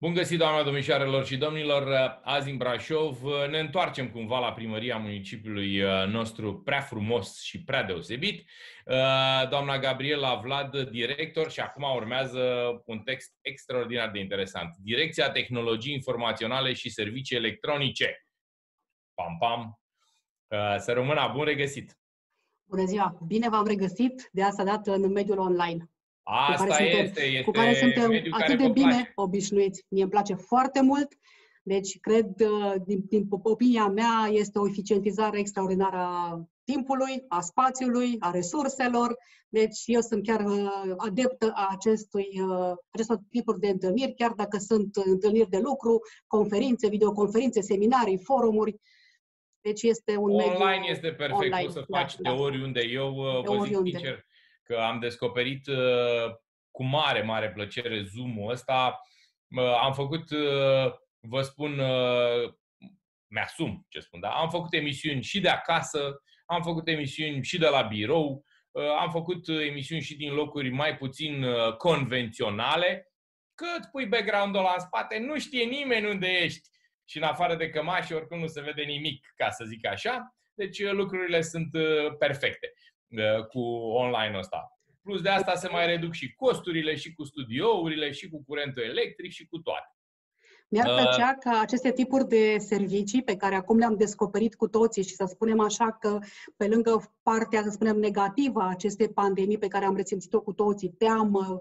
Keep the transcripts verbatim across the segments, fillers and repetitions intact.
Bun găsit, doamna, domnișoarelor și domnilor! Azi în Brașov ne întoarcem cumva la primăria municipiului nostru prea frumos și prea deosebit. Doamna Gabriela Vlad, director, și acum urmează un text extraordinar de interesant. Direcția Tehnologii Informaționale și Servicii Electronice. Pam, pam! Să rămână, bun regăsit! Bună ziua! Bine v-am regăsit de asta dată în mediul online. Asta cu care este, suntem, este cu care suntem atât de bine place. obișnuiți. Mie îmi place foarte mult, deci cred, din, din opinia mea, este o eficientizare extraordinară a timpului, a spațiului, a resurselor. Deci eu sunt chiar adeptă a acestui, acestor tipuri de întâlniri, chiar dacă sunt întâlniri de lucru, conferințe, videoconferințe, seminarii, forumuri. Deci este un online mediu este perfect, online. poți să faci da, de da. oriunde. Eu de vă zic oriunde. sincer că am descoperit uh, cu mare, mare plăcere Zoom-ul ăsta. Uh, am făcut, uh, vă spun, uh, mi-asum ce spun, da? Am făcut emisiuni și de acasă, am făcut emisiuni și de la birou, uh, am făcut emisiuni și din locuri mai puțin uh, convenționale. Cât pui background-ul ăla în spate, nu știe nimeni unde ești. Și în afară de cămași, oricum nu se vede nimic, ca să zic așa. Deci lucrurile sunt perfecte cu online-ul ăsta. Plus de asta se mai reduc și costurile, și cu studiourile, și cu curentul electric, și cu toate. Mi-ar plăcea ca aceste tipuri de servicii pe care acum le-am descoperit cu toții și să spunem așa că pe lângă partea, să spunem, negativă a acestei pandemii pe care am resimțit-o cu toții, teamă,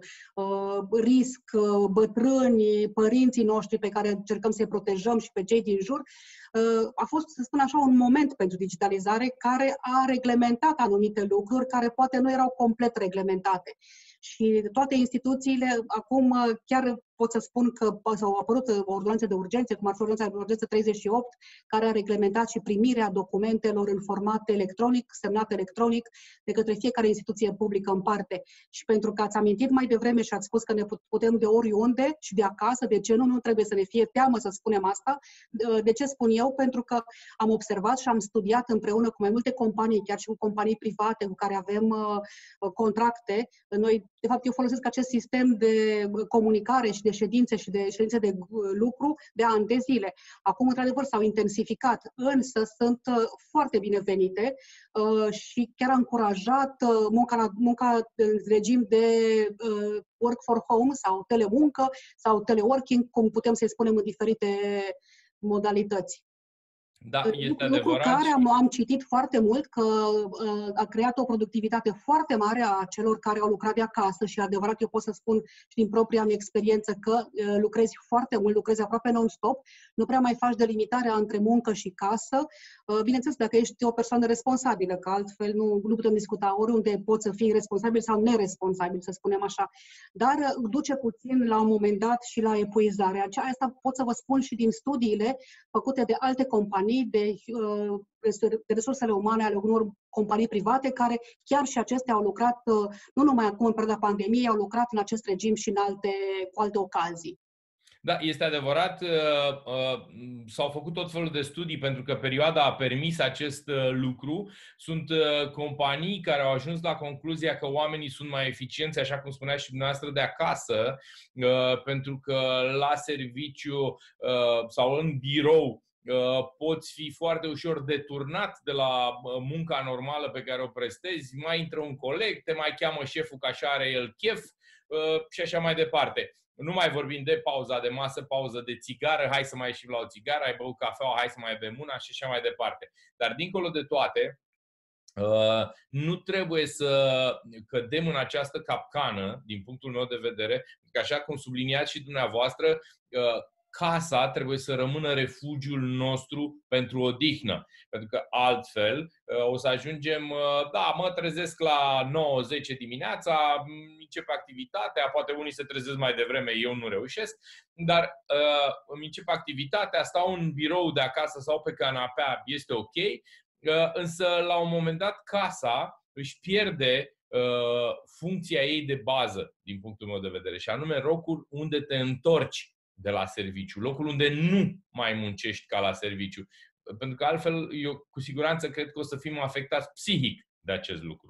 risc, bătrâni, părinții noștri pe care încercăm să-i protejăm și pe cei din jur, a fost, să spun așa, un moment pentru digitalizare care a reglementat anumite lucruri care poate nu erau complet reglementate. Și toate instituțiile, acum chiar pot să spun că s-au apărut ordonanțe de urgență, cum ar fi ordonanța de urgență treizeci și opt, care a reglementat și primirea documentelor în format electronic, semnat electronic, de către fiecare instituție publică în parte. Și pentru că ați amintit mai devreme și ați spus că ne putem de oriunde și de acasă, de ce nu? Nu trebuie să ne fie teamă să spunem asta. De ce spun eu? Pentru că am observat și am studiat împreună cu mai multe companii, chiar și cu companii private cu care avem contracte. Noi, de fapt, eu folosesc acest sistem de comunicare și de ședințe și de ședințe de lucru de ani de zile. Acum, într-adevăr, s-au intensificat, însă sunt foarte binevenite și chiar a încurajat munca, la, munca în regim de work for home sau telemuncă sau teleworking, cum putem să-i spunem în diferite modalități. Da, este lucru adevărat. care am, am citit foarte mult, că uh, a creat o productivitate foarte mare a celor care au lucrat de acasă și adevărat eu pot să spun și din propria mea experiență că uh, lucrezi foarte mult, lucrezi aproape non-stop, nu prea mai faci delimitarea între muncă și casă. Uh, bineînțeles, dacă ești o persoană responsabilă, că altfel nu, nu putem discuta oriunde poți să fii responsabil sau neresponsabil, să spunem așa. Dar uh, duce puțin la un moment dat și la epuizare. Asta pot să vă spun și din studiile făcute de alte companii, De, de resursele umane ale unor companii private, care chiar și acestea au lucrat, nu numai acum în perioada pandemiei, au lucrat în acest regim și în alte, cu alte ocazii. Da, este adevărat, s-au făcut tot felul de studii pentru că perioada a permis acest lucru. Sunt companii care au ajuns la concluzia că oamenii sunt mai eficienți, așa cum spunea și dumneavoastră, de acasă, pentru că la serviciu sau în birou poți fi foarte ușor deturnat de la munca normală pe care o prestezi, mai intră un coleg, te mai cheamă șeful că așa are el chef și așa mai departe. Nu mai vorbim de pauza de masă, pauză de țigară, hai să mai ieșim la o țigară, ai băut cafeaua, hai să mai bem una și așa mai departe. Dar dincolo de toate, nu trebuie să cădem în această capcană, din punctul meu de vedere, că așa cum subliniați și dumneavoastră, casa trebuie să rămână refugiul nostru pentru odihnă. Pentru că altfel o să ajungem, da, mă trezesc la nouă zece dimineața, începe activitatea, poate unii se trezesc mai devreme, eu nu reușesc, dar uh, îmi începe activitatea, stau în birou de acasă sau pe canapea, este ok, uh, însă la un moment dat casa își pierde uh, funcția ei de bază, din punctul meu de vedere, și anume locul unde te întorci de la serviciu, locul unde nu mai muncești ca la serviciu. Pentru că altfel, eu cu siguranță cred că o să fim afectați psihic de acest lucru.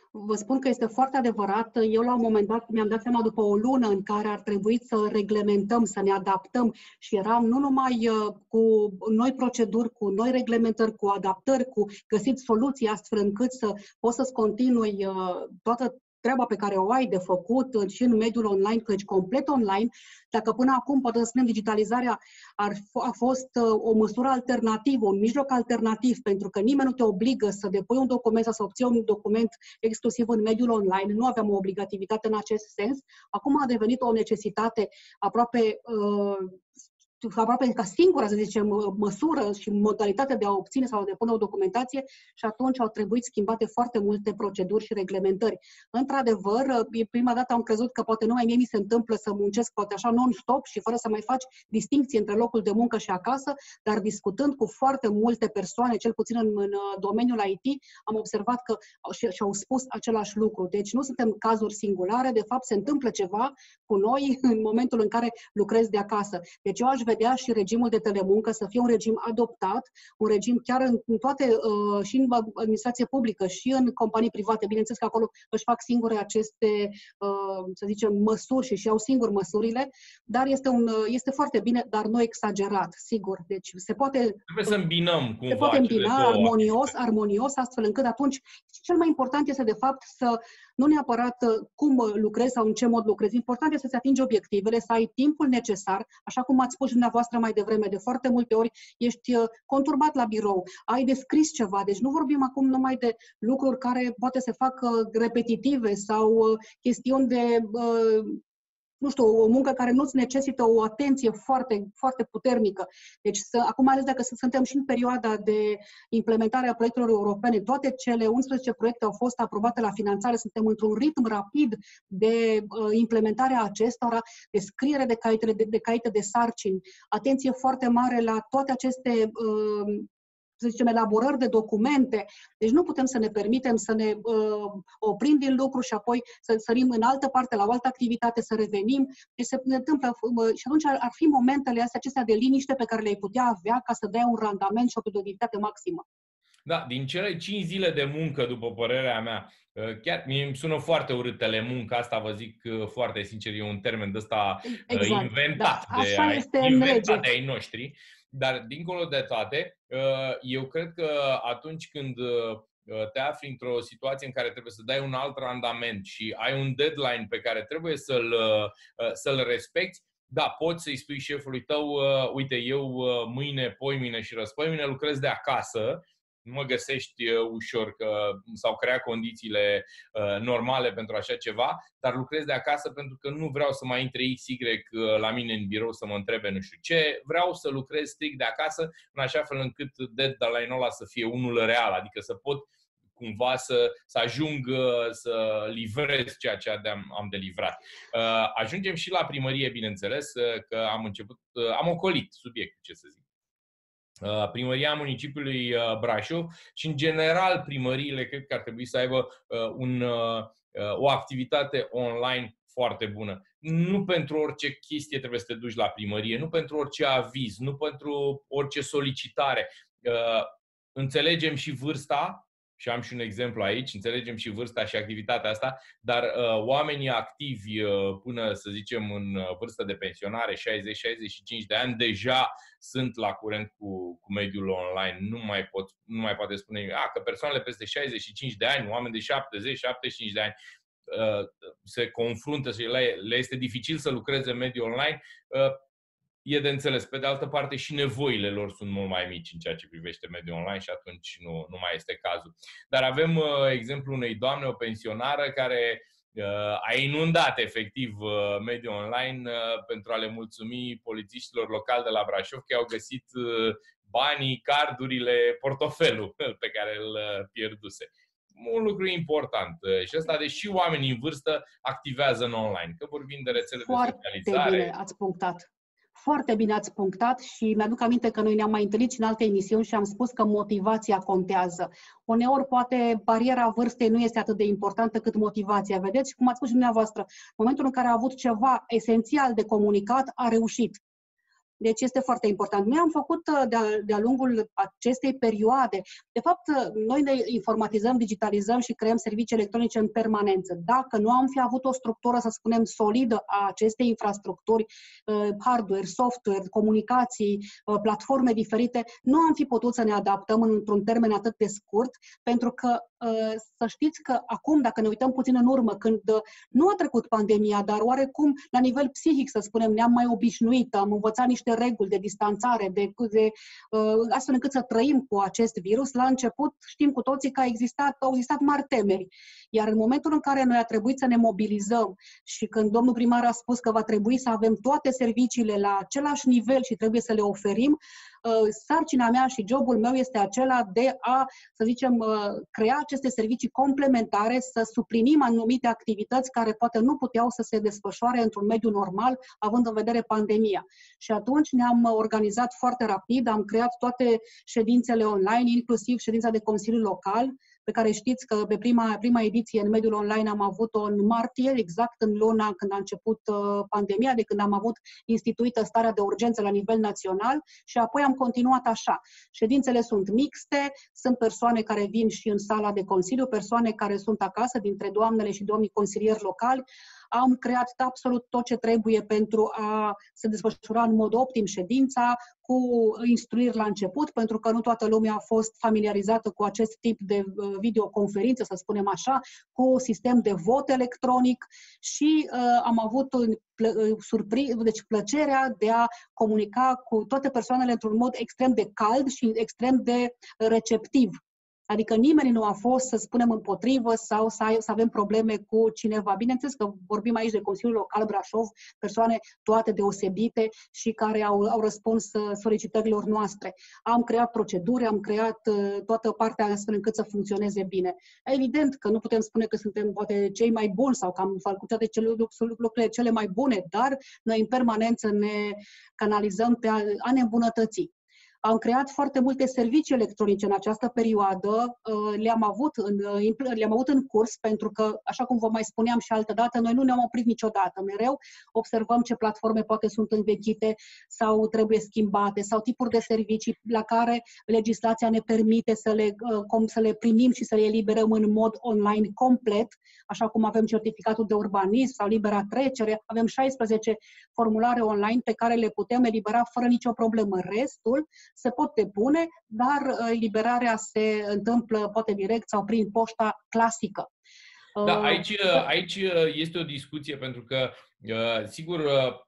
Vă spun că este foarte adevărat. Eu la un moment dat mi-am dat seama după o lună în care ar trebui să reglementăm, să ne adaptăm și eram nu numai cu noi proceduri, cu noi reglementări, cu adaptări, cu găsit soluții astfel încât să poți să-ți continui toată treaba pe care o ai de făcut și în mediul online, căci complet online, dacă până acum, poate să spunem, digitalizarea ar f- a fost o măsură alternativă, un mijloc alternativ, pentru că nimeni nu te obligă să depui un document sau să obții un document exclusiv în mediul online, nu aveam o obligativitate în acest sens, acum a devenit o necesitate aproape uh, aproape ca singura, să zicem, măsură și modalitate de a obține sau de a depune o documentație și atunci au trebuit schimbate foarte multe proceduri și reglementări. Într-adevăr, prima dată am crezut că poate numai mie mi se întâmplă să muncesc poate așa non-stop și fără să mai faci distincție între locul de muncă și acasă, dar discutând cu foarte multe persoane, cel puțin în, în domeniul I T, am observat că și, și-au spus același lucru. Deci nu suntem cazuri singulare, de fapt se întâmplă ceva cu noi în momentul în care lucrezi de acasă. Deci eu aș vedea și regimul de telemuncă să fie un regim adoptat, un regim chiar în, în toate, uh, și în administrație publică, și în companii private. Bineînțeles că acolo își fac singure aceste, uh, să zicem, măsuri și își iau singur măsurile, dar este, un, este foarte bine, dar nu exagerat, sigur. Deci se poate... Trebuie să îmbinăm cumva. Se poate îmbina armonios, armonios, astfel încât atunci cel mai important este de fapt să nu neapărat cum lucrezi sau în ce mod lucrezi. Important este să-ți atingi obiectivele, să ai timpul necesar, așa cum ați spus dumneavoastră mai devreme, de foarte multe ori ești conturbat la birou, ai de scris ceva, deci nu vorbim acum numai de lucruri care poate se fac repetitive sau chestiuni de... nu știu, o muncă care nu-ți necesită o atenție foarte, foarte puternică. Deci, să, acum, mai ales dacă suntem și în perioada de implementare a proiectelor europene, toate cele unsprezece proiecte au fost aprobate la finanțare, suntem într-un ritm rapid de uh, implementare a acestora, de scriere de caiete de, de, caiete de sarcini, atenție foarte mare la toate aceste uh, să zicem, elaborări de documente. Deci nu putem să ne permitem să ne uh, oprim din lucru și apoi să sărim în altă parte, la o altă activitate, să revenim. Deci se întâmplă uh, și atunci ar, ar fi momentele astea acestea de liniște pe care le-ai putea avea ca să dai un randament și o productivitate maximă. Da, din cele cinci zile de muncă, după părerea mea, chiar mi sună foarte urât telemuncă, asta vă zic foarte sincer, e un termen de ăsta exact, inventat, da, așa de, este ai, în inventat lege. de ai noștri, dar dincolo de toate, eu cred că atunci când te afli într-o situație în care trebuie să dai un alt randament și ai un deadline pe care trebuie să-l, să-l respecti, da, poți să-i spui șefului tău, uite, eu mâine, poimâine și răspoimâine lucrez de acasă, nu mă găsești ușor că s-au creat condițiile uh, normale pentru așa ceva, dar lucrez de acasă pentru că nu vreau să mai intre X Y la mine în birou să mă întrebe nu știu ce, vreau să lucrez strict de acasă în așa fel încât deadline-ul ăla să fie unul real, adică să pot cumva să, să ajung să livrez ceea ce am, am de livrat. Uh, ajungem și la primărie, bineînțeles, că am început, uh, am ocolit subiectul, ce să zic. Primăria municipiului Brașov și, în general, primăriile cred că ar trebui să aibă un, o activitate online foarte bună. Nu pentru orice chestie trebuie să te duci la primărie, nu pentru orice aviz, nu pentru orice solicitare. Înțelegem și vârsta, și am și un exemplu aici, înțelegem și vârsta și activitatea asta, dar uh, oamenii activi uh, până, să zicem, în vârstă de pensionare, șaizeci șaizeci și cinci de ani, deja sunt la curent cu, cu mediul online. Nu mai, pot, nu mai poate spune a, că persoanele peste șaizeci și cinci de ani, oameni de șaptezeci șaptezeci și cinci de ani, uh, se confruntă și le, le este dificil să lucreze în mediul online. Uh, E de înțeles. Pe de altă parte, și nevoile lor sunt mult mai mici în ceea ce privește mediul online și atunci nu, nu mai este cazul. Dar avem uh, exemplul unei doamne, o pensionară, care uh, a inundat efectiv uh, mediul online uh, pentru a le mulțumi polițiștilor locali de la Brașov că au găsit uh, banii, cardurile, portofelul pe care îl uh, pierduse. Un lucru important. Și ăsta, deși oamenii în vârstă activează în online, că vorbim de rețele Foarte de socializare. Bine ați punctat. Foarte bine ați punctat și mi-aduc aminte că noi ne-am mai întâlnit și în alte emisiuni și am spus că motivația contează. Uneori, poate, bariera vârstei nu este atât de importantă cât motivația. Vedeți? Cum ați spus și dumneavoastră, în momentul în care a avut ceva esențial de comunicat, a reușit. Deci este foarte important. Noi am făcut de-a, de-a lungul acestei perioade, de fapt, noi ne informatizăm, digitalizăm și creăm servicii electronice în permanență. Dacă nu am fi avut o structură, să spunem, solidă a acestei infrastructuri, hardware, software, comunicații, platforme diferite, nu am fi putut să ne adaptăm într-un termen atât de scurt, pentru că să știți că acum, dacă ne uităm puțin în urmă, când nu a trecut pandemia, dar oarecum la nivel psihic, să spunem, ne-am mai obișnuit, am învățat niște reguli de distanțare, de, de, astfel încât să trăim cu acest virus, la început știm cu toții că a existat, au existat mari temeri. Iar în momentul în care noi a trebuit să ne mobilizăm și când domnul primar a spus că va trebui să avem toate serviciile la același nivel și trebuie să le oferim, sarcina mea și jobul meu este acela de a, să zicem, crea aceste servicii complementare, să suplinim anumite activități care poate nu puteau să se desfășoare într-un mediu normal, având în vedere pandemia. Și atunci ne-am organizat foarte rapid, am creat toate ședințele online, inclusiv ședința de Consiliu Local, pe care știți că pe prima, prima ediție în mediul online am avut-o în martie, exact în luna când a început uh, pandemia, de când am avut instituită starea de urgență la nivel național și apoi am continuat așa. Ședințele sunt mixte, sunt persoane care vin și în sala de consiliu, persoane care sunt acasă, dintre doamnele și domnii consilieri locali. Am creat absolut tot ce trebuie pentru a se desfășura în mod optim ședința, cu instruiri la început, pentru că nu toată lumea a fost familiarizată cu acest tip de videoconferință, să spunem așa, cu sistem de vot electronic și uh, am avut plă, surpri, deci plăcerea de a comunica cu toate persoanele într-un mod extrem de cald și extrem de receptiv. Adică nimeni nu a fost, să spunem, împotrivă sau să, ai, să avem probleme cu cineva. Bineînțeles că vorbim aici de Consiliul Local Brașov, persoane toate deosebite și care au, au răspuns solicitărilor noastre. Am creat proceduri, am creat uh, toată partea astfel încât să funcționeze bine. Evident că nu putem spune că suntem poate cei mai buni sau că am făcut toate cele, lucrurile cele mai bune, dar noi în permanență ne canalizăm pe a, a ne îmbunătăți. Am creat foarte multe servicii electronice în această perioadă, le-am avut în, le-am avut în curs, pentru că, așa cum vă mai spuneam și altădată, noi nu ne-am oprit niciodată. Mereu observăm ce platforme poate sunt învechite sau trebuie schimbate, sau tipuri de servicii la care legislația ne permite să le, să le primim și să le eliberăm în mod online complet, așa cum avem certificatul de urbanism sau libera trecere, avem șaisprezece formulare online pe care le putem elibera fără nicio problemă. Restul se pot depune, dar eliberarea se întâmplă poate direct sau prin poșta clasică. Da, aici, aici este o discuție pentru că, sigur,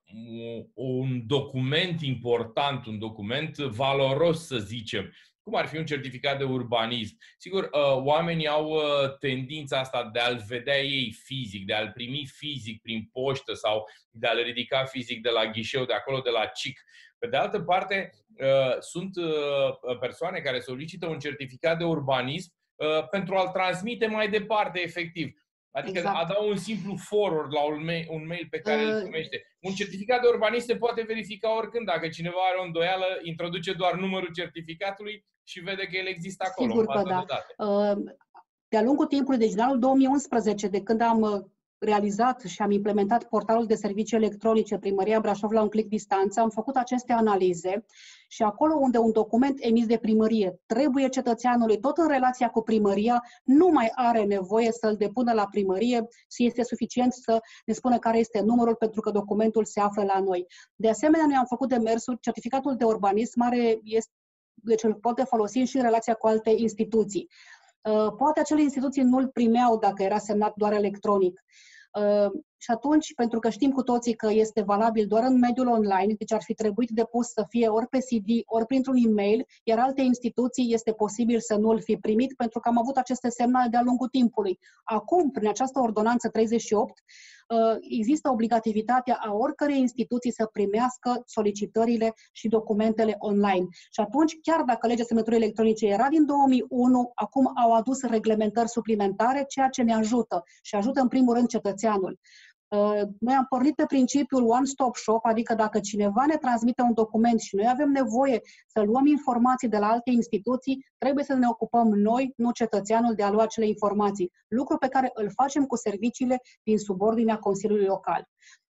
un document important, un document valoros, să zicem, cum ar fi un certificat de urbanism. Sigur, oamenii au tendința asta de a-l vedea ei fizic, de a-l primi fizic prin poștă sau de a-l ridica fizic de la ghișeu, de acolo, de la C I C. Pe de altă parte, sunt persoane care solicită un certificat de urbanism pentru a-l transmite mai departe, efectiv. Adică exact. A da un simplu forward la un mail, un mail pe care uh, îl primește. Un certificat de urbanism se poate verifica oricând. Dacă cineva are o îndoială, introduce doar numărul certificatului și vede că el există acolo. Sigur că da. De-a lungul timpului, deci în anul două mii unsprezece, de când am realizat și am implementat portalul de servicii electronice Primăria Brașov la un click distanță, am făcut aceste analize și acolo unde un document emis de primărie trebuie cetățeanului, tot în relația cu primăria, nu mai are nevoie să-l depună la primărie și este suficient să ne spună care este numărul pentru că documentul se află la noi. De asemenea, noi am făcut demersul, certificatul de urbanism are, este, deci îl poate folosi și în relația cu alte instituții. Poate acele instituții nu îl primeau dacă era semnat doar electronic. Uh, și atunci, pentru că știm cu toții că este valabil doar în mediul online, deci ar fi trebuit depus să fie ori pe C D, ori printr-un e-mail, iar alte instituții este posibil să nu îl fi primit, pentru că am avut aceste semnale de-a lungul timpului. Acum, prin această ordonanță treizeci și opt, uh, există obligativitatea a oricărei instituții să primească solicitările și documentele online. Și atunci, chiar dacă legea semnăturii electronice era din două mii unu, acum au adus reglementări suplimentare, ceea ce ne ajută și ajută în primul rând cetățeanul. Noi am pornit pe principiul one-stop shop, adică dacă cineva ne transmite un document și noi avem nevoie să luăm informații de la alte instituții, trebuie să ne ocupăm noi, nu cetățeanul, de a lua acele informații. Lucru pe care îl facem cu serviciile din subordinea Consiliului Local.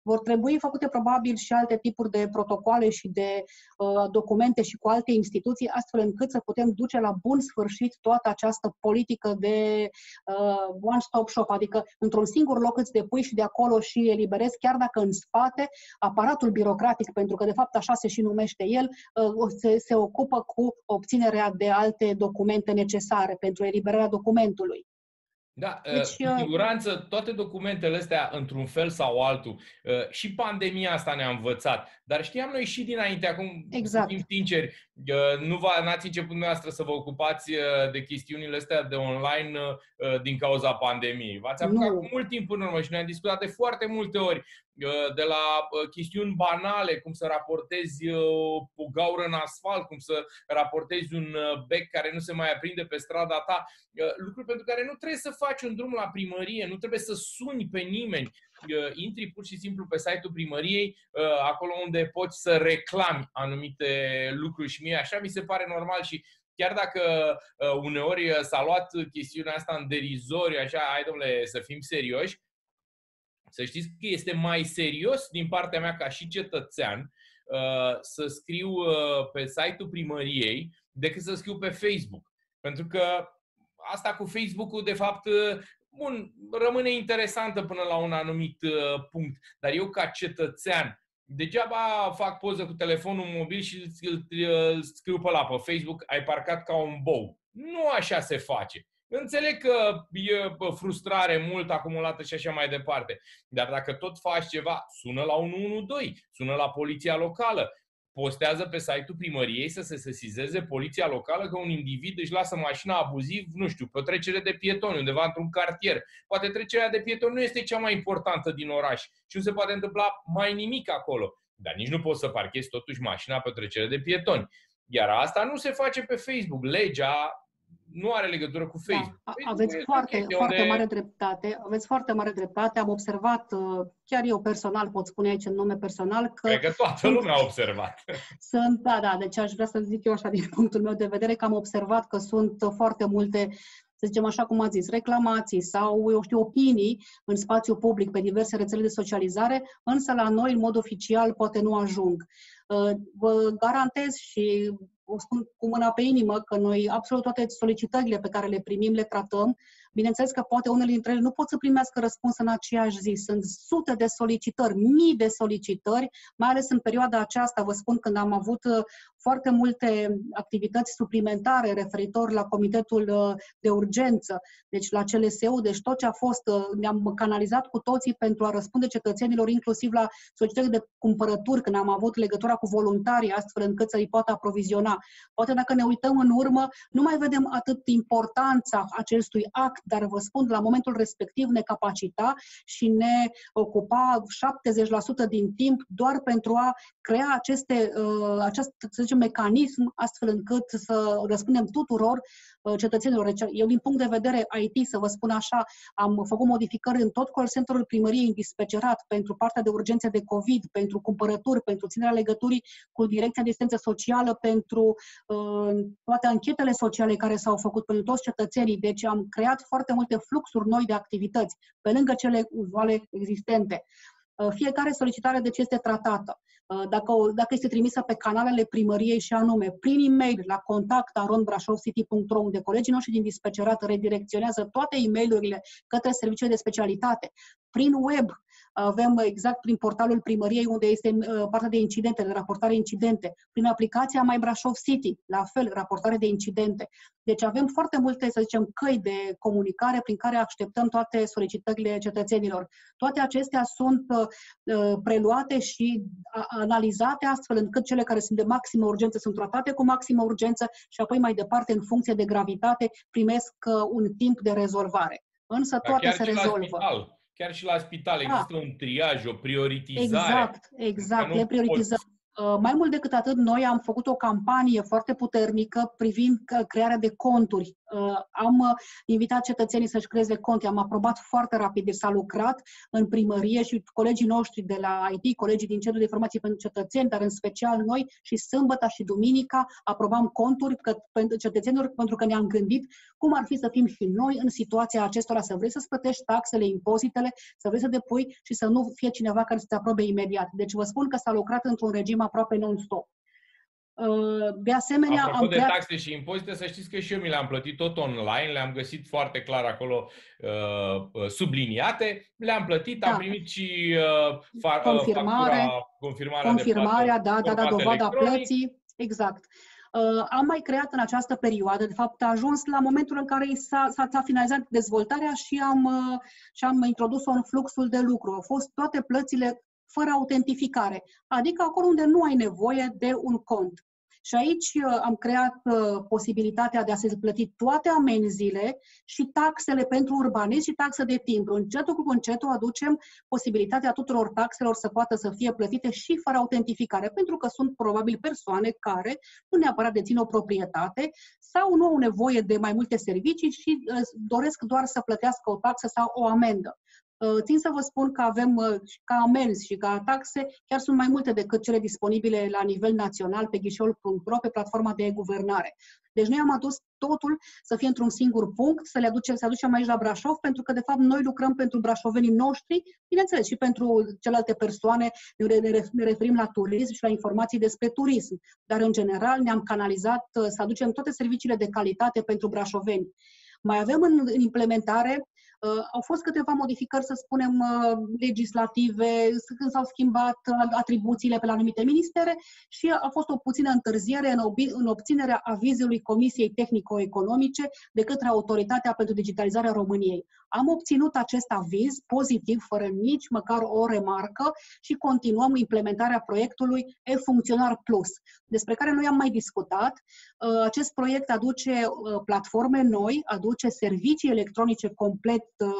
Vor trebui făcute probabil și alte tipuri de protocoale și de uh, documente și cu alte instituții, astfel încât să putem duce la bun sfârșit toată această politică de uh, one-stop shop, adică într-un singur loc îți depui și de acolo și eliberezi, chiar dacă în spate aparatul birocratic, pentru că de fapt așa se și numește el, uh, se, se ocupă cu obținerea de alte documente necesare pentru eliberarea documentului. Da, Deci, cu siguranță toate documentele astea, într-un fel sau altul, și pandemia asta ne-a învățat, dar știam noi și dinainte, acum exact. să fim sinceri, nu v-ați început dumneavoastră să vă ocupați de chestiunile astea de online din cauza pandemiei. V-ați apucat cu mult timp în urmă și ne-am discutat de foarte multe ori, de la chestiuni banale, cum să raportezi o gaură în asfalt, cum să raportezi un bec care nu se mai aprinde pe strada ta, lucruri pentru care nu trebuie să faci un drum la primărie, nu trebuie să suni pe nimeni. Intri pur și simplu pe site-ul primăriei, acolo unde poți să reclami anumite lucruri și mie așa mi se pare normal și chiar dacă uneori s-a luat chestiunea asta în derizoriu, așa, hai domnule, să fim serioși, să știți că este mai serios din partea mea ca și cetățean să scriu pe site-ul primăriei decât să scriu pe Facebook. Pentru că asta cu Facebook-ul, de fapt, bun, rămâne interesantă până la un anumit punct. Dar eu, ca cetățean, degeaba fac poză cu telefonul mobil și îl scriu pe ăla pe Facebook, ai parcat ca un bou. Nu așa se face. Înțeleg că e frustrare mult acumulată și așa mai departe. Dar dacă tot faci ceva, sună la unu unu doi, sună la poliția locală, postează pe site-ul primăriei să se sesizeze poliția locală că un individ își lasă mașina abuziv, nu știu, pe o trecere de pietoni, undeva într-un cartier. Poate trecerea de pietoni nu este cea mai importantă din oraș și nu se poate întâmpla mai nimic acolo. Dar nici nu poți să parchezi totuși mașina pe o trecere de pietoni. Iar asta nu se face pe Facebook. Legea nu are legătură cu Facebook. Da, Facebook aveți foarte, foarte unde... mare dreptate. Aveți foarte mare dreptate. Am observat, chiar eu personal, pot spune aici în nume personal, că... Cred că toată lumea a observat. Sunt, da, da, deci aș vrea să zic eu așa din punctul meu de vedere că am observat că sunt foarte multe, să zicem așa cum ați zis, reclamații sau, eu știu, opinii în spațiu public pe diverse rețele de socializare, însă la noi, în mod oficial, poate nu ajung. Vă garantez și o spun cu mâna pe inimă că noi absolut toate solicitările pe care le primim, le tratăm. Bineînțeles că poate unele dintre ele nu pot să primească răspuns în aceeași zi. Sunt sute de solicitări, mii de solicitări, mai ales în perioada aceasta, vă spun, când am avut foarte multe activități suplimentare referitor la Comitetul de Urgență, deci la C L S U, deci tot ce a fost, ne-am canalizat cu toții pentru a răspunde cetățenilor, inclusiv la solicitări de cumpărături, când am avut legătura cu voluntarii, astfel încât să îi poată aproviziona. Poate dacă ne uităm în urmă, nu mai vedem atât importanța acestui act, dar vă spun, la momentul respectiv ne capacita și ne ocupa șaptezeci la sută din timp doar pentru a crea aceste, acest, să zicem, mecanism, astfel încât să răspundem tuturor cetățenilor. Deci, eu, din punct de vedere I T, să vă spun așa, am făcut modificări în tot call center-ul primăriei indispecerat pentru partea de urgențe de COVID, pentru cumpărături, pentru ținerea legăturii cu Direcția de Asistență Socială, pentru uh, toate anchetele sociale care s-au făcut pentru toți cetățenii. Deci am creat foarte multe fluxuri noi de activități, pe lângă cele uzuale existente. Uh, fiecare solicitare deci este tratată. Dacă, dacă este trimisă pe canalele primăriei și anume prin e-mail la contact arond brașov city punct ro, unde colegii noștri din dispecerat redirecționează toate e-mail-urile către serviciile de specialitate, prin web, avem exact prin portalul primăriei unde este partea de incidente, de raportare incidente, prin aplicația My Brașov City, la fel, raportare de incidente. Deci avem foarte multe, să zicem, căi de comunicare prin care așteptăm toate solicitările cetățenilor. Toate acestea sunt uh, preluate și analizate astfel încât cele care sunt de maximă urgență sunt tratate cu maximă urgență și apoi mai departe, în funcție de gravitate, primesc uh, un timp de rezolvare. Însă toate se rezolvă. Chiar și la spital există da. un triaj, o prioritizare. Exact, exact, le prioritizăm. Poți... Mai mult decât atât, noi am făcut o campanie foarte puternică privind crearea de conturi Am invitat cetățenii să-și creeze cont, am aprobat foarte rapid, deci s-a lucrat în primărie și colegii noștri de la I T, colegii din Centrul de Informații pentru Cetățeni, dar în special noi și sâmbătă și duminica aprobam conturi că, pentru cetățenilor, pentru că ne-am gândit cum ar fi să fim și noi în situația acestora, să vrei să-ți plătești taxele, impozitele, să vrei să depui și să nu fie cineva care să te aprobe imediat. Deci vă spun că s-a lucrat într-un regim aproape non-stop. De asemenea, Apropo am de creat... taxe și impozite, să știți că și eu mi le-am plătit tot online, le-am găsit foarte clar acolo uh, subliniate, le-am plătit, Da. am primit și uh, fa confirmare, factura, confirmarea, confirmarea, de plată, da, da, da, dovada electronic. plății, exact. Uh, am mai creat în această perioadă, de fapt a ajuns la momentul în care s-a finalizat dezvoltarea și am, uh, și am introdus-o în fluxul de lucru. Au fost toate plățile fără autentificare, adică acolo unde nu ai nevoie de un cont. Și aici uh, am creat uh, posibilitatea de a se plăti toate amenziile și taxele pentru urbanism și taxe de timbru. Încetul cu încetul aducem posibilitatea tuturor taxelor să poată să fie plătite și fără autentificare, pentru că sunt probabil persoane care nu neapărat dețin o proprietate sau nu au nevoie de mai multe servicii și uh, doresc doar să plătească o taxă sau o amendă. Țin să vă spun că avem ca amenzi și ca taxe, chiar sunt mai multe decât cele disponibile la nivel național pe ghișeul punct ro, pe platforma de e-guvernare. Deci noi am adus totul să fie într-un singur punct, să le aducem, să aducem aici la Brașov, pentru că de fapt noi lucrăm pentru brașovenii noștri, bineînțeles și pentru celelalte persoane, ne referim la turism și la informații despre turism, dar în general ne-am canalizat să aducem toate serviciile de calitate pentru brașoveni. Mai avem în, în implementare Uh, au fost câteva modificări, să spunem, uh, legislative, când s-au schimbat uh, atribuțiile pe la anumite ministere și a fost o puțină întârziere în, în obținerea avizului Comisiei Tehnico-Economice de către Autoritatea pentru Digitalizarea României. Am obținut acest aviz pozitiv, fără nici măcar o remarcă și continuăm implementarea proiectului e-Funcționar Plus, despre care noi am mai discutat. Uh, acest proiect aduce uh, platforme noi, aduce servicii electronice complet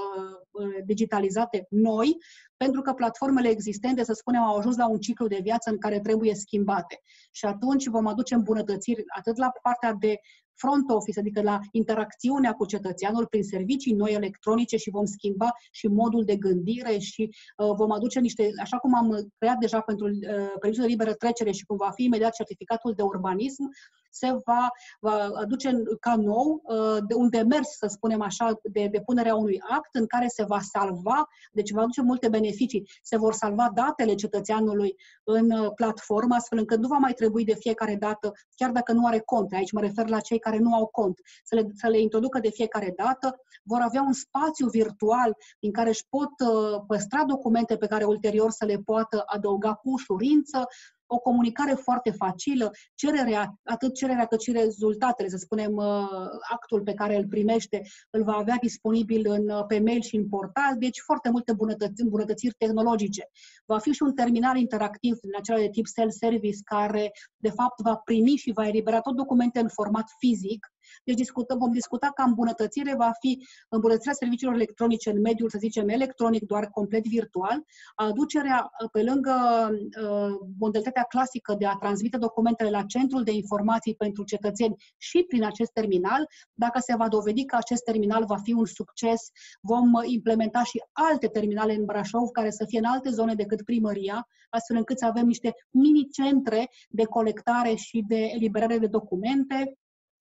digitalizate noi, pentru că platformele existente, să spunem, au ajuns la un ciclu de viață în care trebuie schimbate. Și atunci vom aduce îmbunătățiri atât la partea de front office, adică la interacțiunea cu cetățeanul prin servicii noi electronice și vom schimba și modul de gândire și uh, vom aduce niște, așa cum am creat deja pentru uh, permisul de liberă trecere și cum va fi imediat certificatul de urbanism, se va, va aduce ca nou uh, de un demers, să spunem așa, de depunerea unui act în care se va salva, deci va aduce multe beneficii, se vor salva datele cetățeanului în uh, platformă, astfel încât nu va mai trebui de fiecare dată, chiar dacă nu are cont, aici mă refer la cei care nu au cont, să le, să le introducă de fiecare dată, vor avea un spațiu virtual în care își pot uh, păstra documente pe care ulterior să le poată adăuga cu ușurință, o comunicare foarte facilă, cererea, atât cererea cât și rezultatele, să spunem, actul pe care îl primește, îl va avea disponibil în, pe mail și în portal, deci foarte multe îmbunătățiri, îmbunătățiri tehnologice. Va fi și un terminal interactiv din acela de tip self-service care, de fapt, va primi și va elibera tot documente în format fizic. Deci discutăm, vom discuta că îmbunătățire va fi îmbunătățirea serviciilor electronice în mediul, să zicem, electronic, doar complet virtual, aducerea pe lângă uh, modalitatea clasică de a transmite documentele la centrul de informații pentru cetățeni și prin acest terminal. Dacă se va dovedi că acest terminal va fi un succes, vom implementa și alte terminale în Brașov care să fie în alte zone decât primăria, astfel încât să avem niște mini-centre de colectare și de eliberare de documente.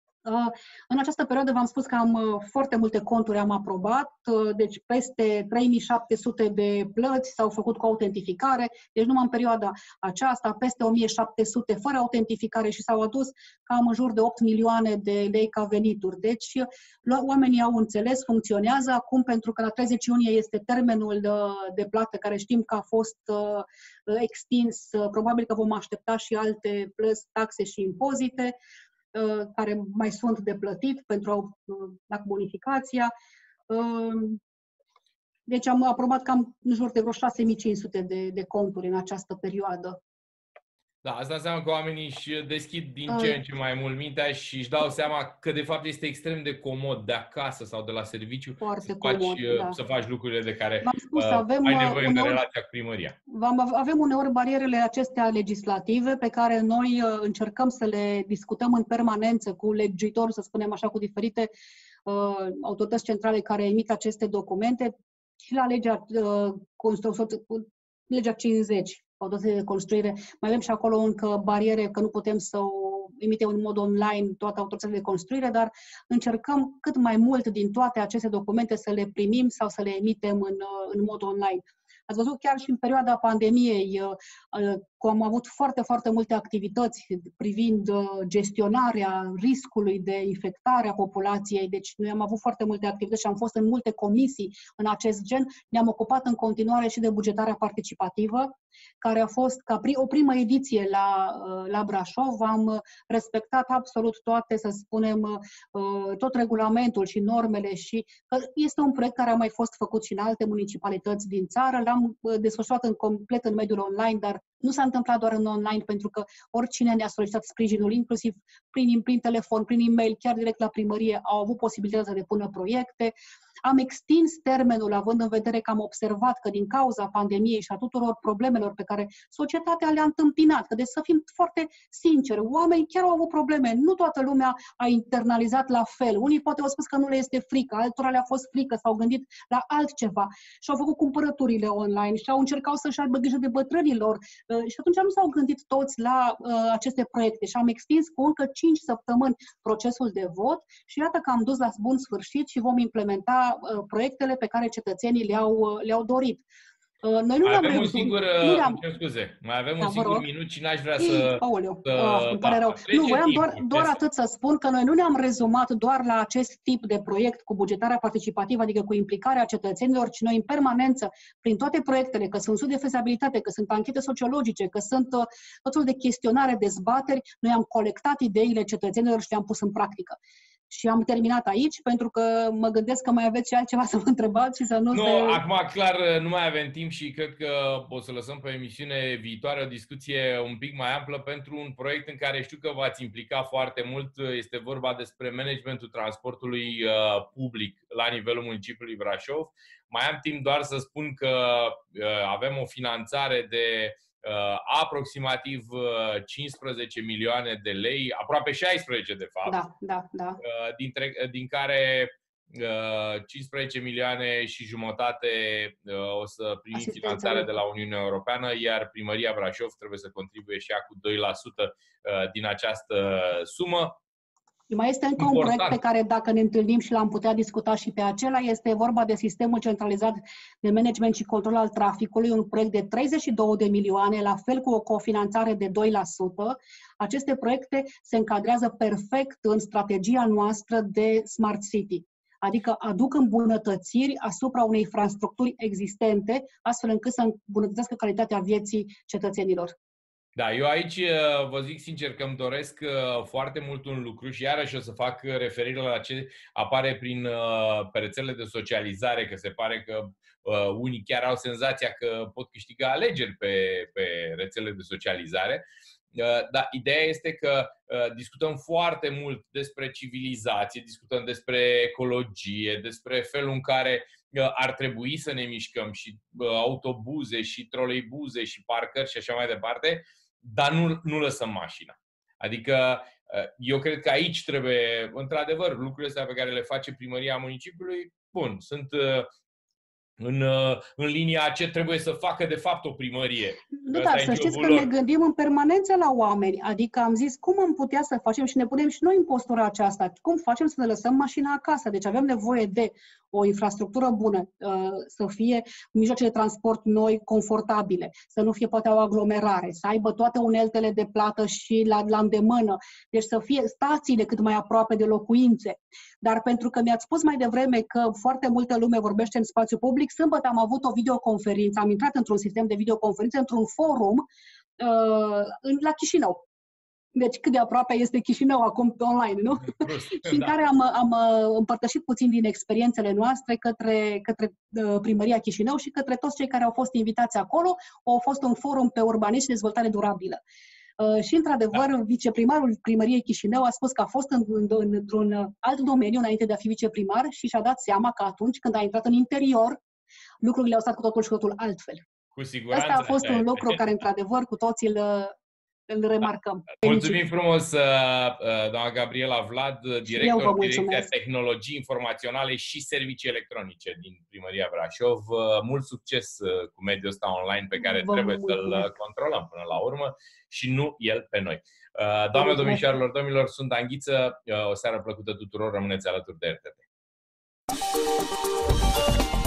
În această perioadă v-am spus că am foarte multe conturi, am aprobat, deci peste trei mii șapte sute de plăți s-au făcut cu autentificare, deci numai în perioada aceasta peste o mie șapte sute fără autentificare și s-au adus cam în jur de opt milioane de lei ca venituri. Deci oamenii au înțeles, funcționează acum pentru că la treizeci iunie este termenul de, de plată care știm că a fost uh, extins, probabil că vom aștepta și alte plăți, taxe și impozite care mai sunt de plătit pentru la bonificația. Deci am aprobat cam în jur de vreo șase mii cinci sute de, de conturi în această perioadă. Da, asta înseamnă că oamenii își deschid din ce în Uh, ce mai mult mintea și își dau seama că de fapt este extrem de comod de acasă sau de la serviciu să Foarte faci, comod, da. să faci lucrurile de care V-am spus, uh, avem ai uh, nevoie în uneori relația cu primăria. Avem uneori barierele acestea legislative pe care noi uh, încercăm să le discutăm în permanență cu legiuitori, să spunem așa, cu diferite uh, autorități centrale care emit aceste documente și la legea, uh, legea cincizeci, autorizație de construire. Mai avem și acolo încă bariere că nu putem să o emitem în mod online toate autorizațiile de construire, dar încercăm cât mai mult din toate aceste documente să le primim sau să le emitem în, în mod online. Ați văzut chiar și în perioada pandemiei, că am avut foarte, foarte multe activități privind gestionarea riscului de infectare a populației. Deci noi am avut foarte multe activități și am fost în multe comisii în acest gen. Ne-am ocupat în continuare și de bugetarea participativă, care a fost ca o primă ediție la, la Brașov. Am respectat absolut toate, să spunem, tot regulamentul și normele și este un proiect care a mai fost făcut și în alte municipalități din țară. L-am desfășurat în complet în mediul online, dar nu s-a întâmplat doar în online, pentru că oricine ne-a solicitat sprijinul, inclusiv prin, prin telefon, prin e-mail, chiar direct la primărie, au avut posibilitatea să depună proiecte. Am extins termenul, având în vedere că am observat că din cauza pandemiei și a tuturor problemelor pe care societatea le-a întâmpinat, că de să fim foarte sinceri, oamenii chiar au avut probleme. Nu toată lumea a internalizat la fel. Unii poate au spus că nu le este frică, altora le-a fost frică, s-au gândit la altceva și au făcut cumpărăturile online și au încercat să-și aibă grijă de bătrânilor și atunci nu s-au gândit toți la uh, aceste proiecte și am extins cu încă cinci săptămâni procesul de vot și iată că am dus la bun sfârșit și vom implementa proiectele pe care cetățenii le-au, le-au dorit. Noi nu mai avem un singur, nu cer scuze, mai avem da, un singur minut și n-aș vrea să... Aoleu, să oh, îmi pare da, rău. Nu, voiam doar, doar atât să spun că noi nu ne-am rezumat doar la acest tip de proiect cu bugetarea participativă, adică cu implicarea cetățenilor, ci noi în permanență, prin toate proiectele, că sunt studii de fezabilitate, că sunt anchete sociologice, că sunt tot felul de chestionare, dezbateri, noi am colectat ideile cetățenilor și le-am pus în practică. Și am terminat aici, pentru că mă gândesc că mai aveți și altceva să mă întrebați și să nu Nu, se... acum clar nu mai avem timp și cred că o să lăsăm pe emisiune viitoare o discuție un pic mai amplă pentru un proiect în care știu că v-ați implicat foarte mult. Este vorba despre managementul transportului uh, public la nivelul municipiului Brașov. Mai am timp doar să spun că uh, avem o finanțare de Uh, aproximativ uh, cincisprezece milioane de lei, aproape șaisprezece de fapt, da, da, da. Uh, dintre, din care uh, cincisprezece milioane și jumătate uh, o să primiți finanțare de la Uniunea Europeană, iar Primăria Brașov trebuie să contribuie și ea cu doi la sută uh, din această sumă. Mai este încă important un proiect pe care, dacă ne întâlnim și l-am putea discuta și pe acela, este vorba de sistemul centralizat de management și control al traficului, un proiect de treizeci și două de milioane, la fel cu o cofinanțare de doi la sută. Aceste proiecte se încadrează perfect în strategia noastră de Smart City, adică aduc îmbunătățiri asupra unei infrastructuri existente, astfel încât să îmbunătățească calitatea vieții cetățenilor. Da, eu aici vă zic sincer că îmi doresc foarte mult un lucru și iarăși o să fac referire la ce apare prin pe rețelele de socializare, că se pare că unii chiar au senzația că pot câștiga alegeri pe, pe rețelele de socializare. Dar ideea este că discutăm foarte mult despre civilizație, discutăm despre ecologie, despre felul în care ar trebui să ne mișcăm și autobuze și troleibuze și parcări și așa mai departe, dar nu, nu lăsăm mașina. Adică eu cred că aici trebuie, într-adevăr, lucrurile astea pe care le face primăria municipiului, bun, sunt în, în linia ce trebuie să facă de fapt o primărie. Nu, dar să știți că lor. Ne gândim în permanență la oameni. Adică am zis cum am putea să facem și ne punem și noi în postura aceasta. Cum facem să ne lăsăm mașina acasă? Deci avem nevoie de o infrastructură bună, să fie mijloace de transport noi, confortabile, să nu fie poate o aglomerare, să aibă toate uneltele de plată și la, la îndemână, deci să fie stațiile cât mai aproape de locuințe. Dar pentru că mi-ați spus mai devreme că foarte multă lume vorbește în spațiu public, sâmbătă am avut o videoconferință, am intrat într-un sistem de videoconferință, într-un forum uh, la Chișinău. Deci cât de aproape este Chișinău acum pe online, nu? Și în da. care am, am împărtășit puțin din experiențele noastre către, către Primăria Chișinău și către toți cei care au fost invitați acolo. A fost un forum pe urbanism și dezvoltare durabilă. Și, într-adevăr, da. viceprimarul primăriei Chișinău a spus că a fost în, în, într-un alt domeniu înainte de a fi viceprimar și și-a dat seama că atunci când a intrat în interior, lucrurile au stat cu totul și cu totul altfel. Cu siguranță. Asta a fost un lucru care, într-adevăr, cu toții îl, îl remarcăm. Mulțumim frumos, doamna Gabriela Vlad, director Direcția Tehnologii Informaționale și Servicii Electronice din Primăria Brașov. Mult succes cu mediul ăsta online pe care Vă trebuie să-l controlăm până la urmă și nu el pe noi. Doamne, domnișoarelor, domnilor, sunt Dan Ghiță. O seară plăcută tuturor, rămâneți alături de R T P.